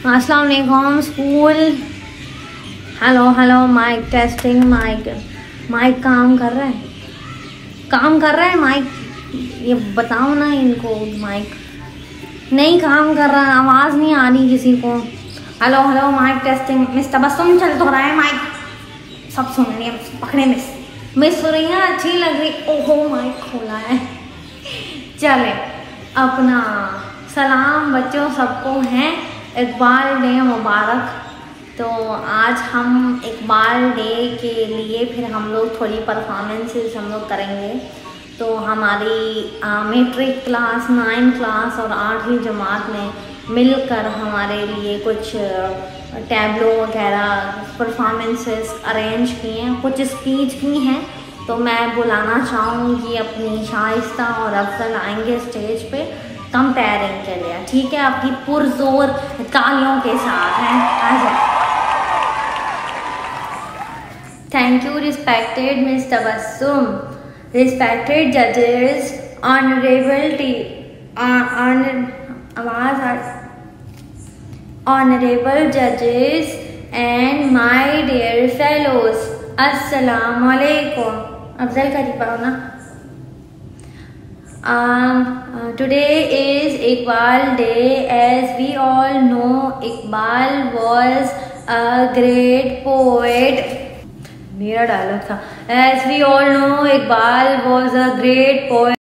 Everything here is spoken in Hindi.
अस्सलाम वालेकुम school. Hello hello, mic testing. Mic काम कर रहा है माइक। ये बताओ ना इनको, माइक नहीं काम कर रहा, आवाज़ नहीं आ रही किसी को। Hello hello, mic testing. Miss Tabassum चल तो रहा है माइक, सब सुन रही है। पकड़े मिस हो रही है, अच्छी लग रही। ओहो माइक खोला है। चले अपना सलाम बच्चों सबको हैं, इकबाल डे मुबारक। तो आज हम इकबाल डे के लिए फिर हम लोग थोड़ी परफॉर्मेंसेस हम लोग करेंगे। तो हमारी मैट्रिक क्लास, 9 क्लास और 8वीं जमात ने मिलकर हमारे लिए कुछ टैबलो वगैरह परफॉर्मेंसेस अरेंज किए हैं, कुछ स्पीच की हैं। तो मैं बुलाना चाहूँगी अपनी शाइस्ता और अफजल आएंगे स्टेज पे कंपेयरिंग के लिए। ठीक है, आपकी पुरजोर तालियों के साथ हैं। आ जाए। Thank you respected miss Tabassum, respected जजेस, ऑनरेबल जजेस एंड माय डियर फेलोज, अस्सलाम वालेकुम। अफजल का पाओ ना। Today is Iqbal Day. As we all know, Iqbal was a great poet. मेरा डायलॉग था। As we all know, Iqbal was a great poet.